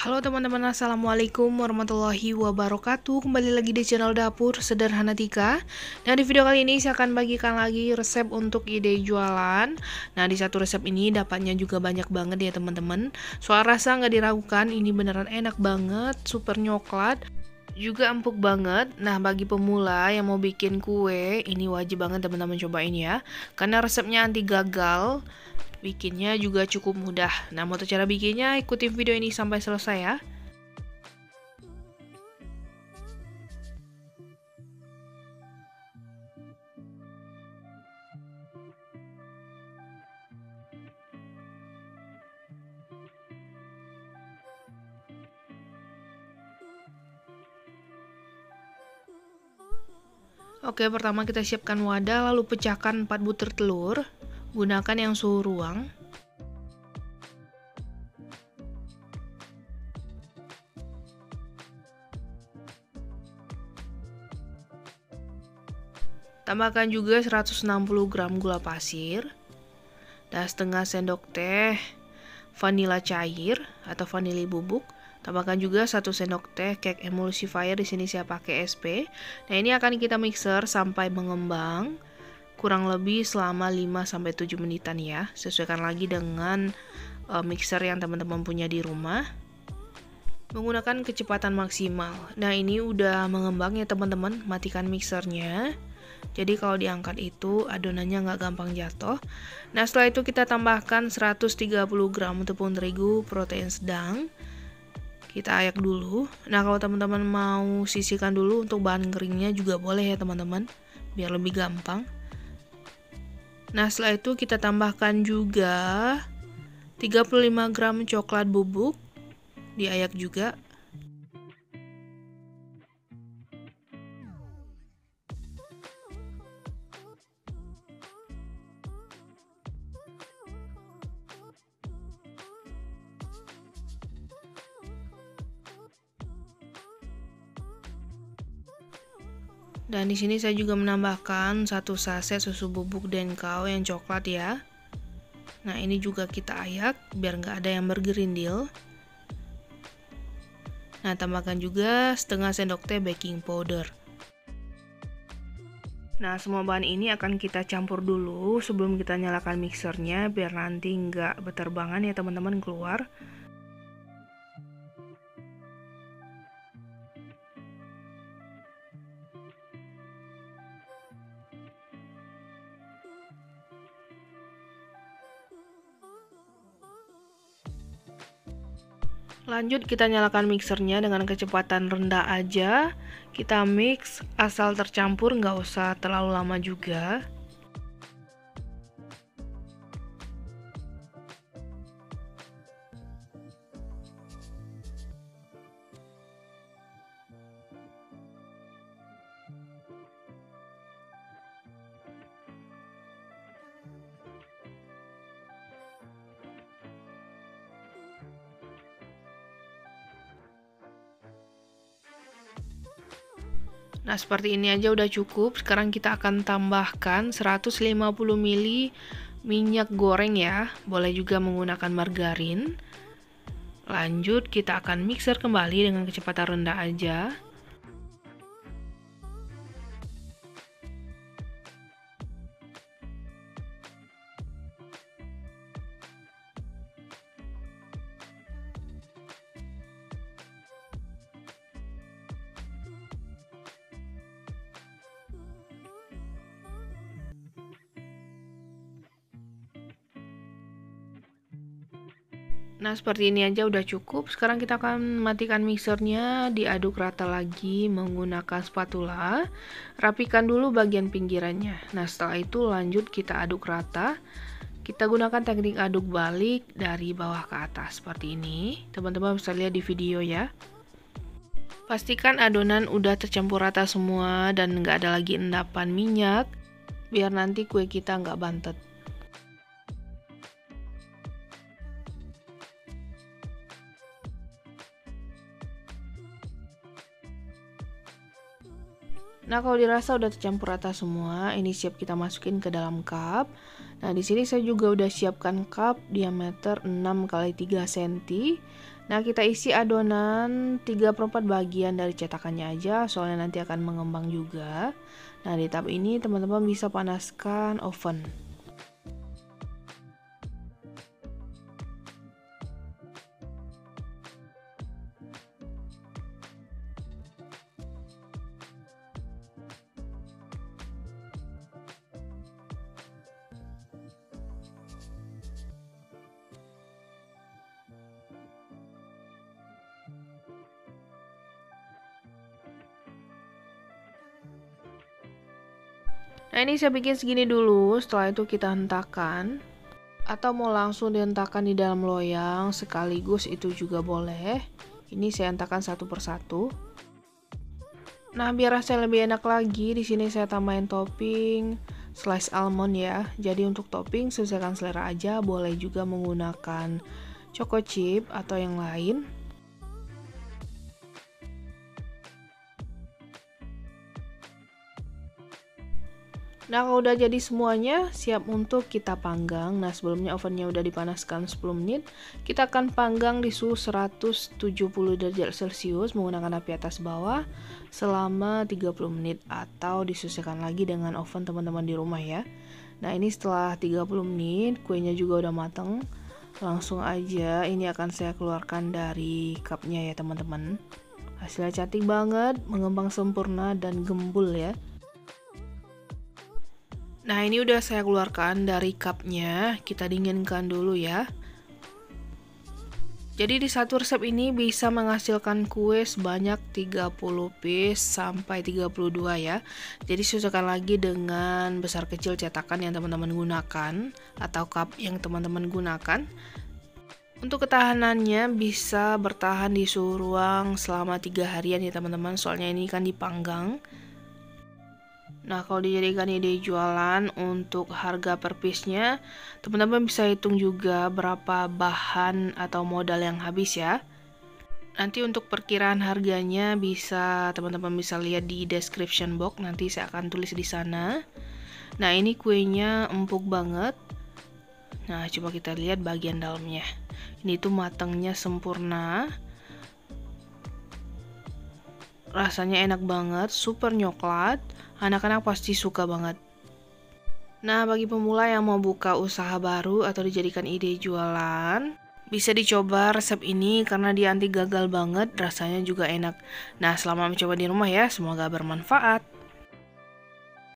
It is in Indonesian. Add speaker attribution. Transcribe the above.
Speaker 1: Halo teman-teman, assalamualaikum warahmatullahi wabarakatuh. Kembali lagi di channel Dapur Sederhana Tika. Nah, di video kali ini saya akan bagikan lagi resep untuk ide jualan. Nah, di satu resep ini dapatnya juga banyak banget ya teman-teman. Soal rasa nggak diragukan, ini beneran enak banget, super nyoklat, juga empuk banget. Nah, bagi pemula yang mau bikin kue, ini wajib banget teman-teman cobain ya, karena resepnya anti gagal. Bikinnya juga cukup mudah. Nah, untuk cara bikinnya, ikutin video ini sampai selesai ya. Oke, pertama kita siapkan wadah, lalu pecahkan 4 butir telur. Gunakan yang suhu ruang. Tambahkan juga 160 gram gula pasir dan setengah sendok teh vanila cair atau vanili bubuk. Tambahkan juga 1 sendok teh cake emulsifier, di sini saya pakai SP. Nah, ini akan kita mixer sampai mengembang, kurang lebih selama 5-7 menitan ya. Sesuaikan lagi dengan mixer yang teman-teman punya di rumah. Menggunakan kecepatan maksimal. Nah, ini udah mengembang ya teman-teman, matikan mixernya. Jadi kalau diangkat itu adonannya nggak gampang jatuh. Nah, setelah itu kita tambahkan 130 gram tepung terigu protein sedang. Kita ayak dulu. Nah, kalau teman-teman mau sisihkan dulu untuk bahan keringnya juga boleh ya teman-teman, biar lebih gampang. Nah, setelah itu kita tambahkan juga 35 gram coklat bubuk, diayak juga. Dan di sini saya juga menambahkan 1 saset susu bubuk Denkau yang coklat ya. Nah, ini juga kita ayak biar nggak ada yang bergerindil. Nah, tambahkan juga setengah sendok teh baking powder. Nah, semua bahan ini akan kita campur dulu sebelum kita nyalakan mixernya, biar nanti nggak berterbangan ya teman-teman keluar. Lanjut kita nyalakan mixernya dengan kecepatan rendah aja. Kita mix asal tercampur, nggak usah terlalu lama juga. Nah, seperti ini aja udah cukup. Sekarang kita akan tambahkan 150 ml minyak goreng ya. Boleh juga menggunakan margarin. Lanjut kita akan mixer kembali dengan kecepatan rendah aja. Nah, seperti ini aja udah cukup. Sekarang kita akan matikan mixernya, diaduk rata lagi menggunakan spatula. Rapikan dulu bagian pinggirannya. Nah, setelah itu lanjut kita aduk rata. Kita gunakan teknik aduk balik dari bawah ke atas seperti ini. Teman-teman bisa lihat di video ya. Pastikan adonan udah tercampur rata semua dan nggak ada lagi endapan minyak, biar nanti kue kita nggak bantet. Nah, kalau dirasa udah tercampur rata semua, ini siap kita masukin ke dalam cup. Nah, di sini saya juga udah siapkan cup diameter 6 x 3 cm Nah, kita isi adonan 3/4 bagian dari cetakannya aja, soalnya nanti akan mengembang juga. Nah, di tahap ini teman-teman bisa panaskan oven. Nah, ini saya bikin segini dulu, setelah itu kita hentakan. Atau mau langsung dihentakkan di dalam loyang sekaligus itu juga boleh. Ini saya hentakan satu persatu. Nah, biar rasanya lebih enak lagi, di sini saya tambahin topping slice almond ya. Jadi untuk topping sesuaikan selera aja, boleh juga menggunakan choco chip atau yang lain. Nah, kalau udah jadi semuanya, siap untuk kita panggang. Nah, sebelumnya ovennya udah dipanaskan 10 menit. Kita akan panggang di suhu 170 derajat Celcius menggunakan api atas bawah selama 30 menit atau disesuaikan lagi dengan oven teman-teman di rumah ya. Nah, ini setelah 30 menit, kuenya juga udah mateng. Langsung aja ini akan saya keluarkan dari cupnya ya teman-teman. Hasilnya cantik banget, mengembang sempurna dan gembul ya. Nah, ini udah saya keluarkan dari cupnya, kita dinginkan dulu ya. Jadi di satu resep ini bisa menghasilkan kue sebanyak 30 piece sampai 32 ya. Jadi sesuaikan lagi dengan besar kecil cetakan yang teman-teman gunakan atau cup yang teman-teman gunakan. Untuk ketahanannya bisa bertahan di suhu ruang selama 3 harian ya teman-teman, soalnya ini kan dipanggang. Nah, kalau dijadikan ide jualan untuk harga per piece-nya, teman-teman bisa hitung juga berapa bahan atau modal yang habis ya. Nanti untuk perkiraan harganya bisa teman-teman bisa lihat di description box, nanti saya akan tulis di sana. Nah, ini kuenya empuk banget. Nah, coba kita lihat bagian dalamnya. Ini tuh matangnya sempurna. Rasanya enak banget, super nyoklat. Anak-anak pasti suka banget. Nah, bagi pemula yang mau buka usaha baru atau dijadikan ide jualan, bisa dicoba resep ini karena dia anti gagal banget, rasanya juga enak. Nah, selamat mencoba di rumah ya, semoga bermanfaat.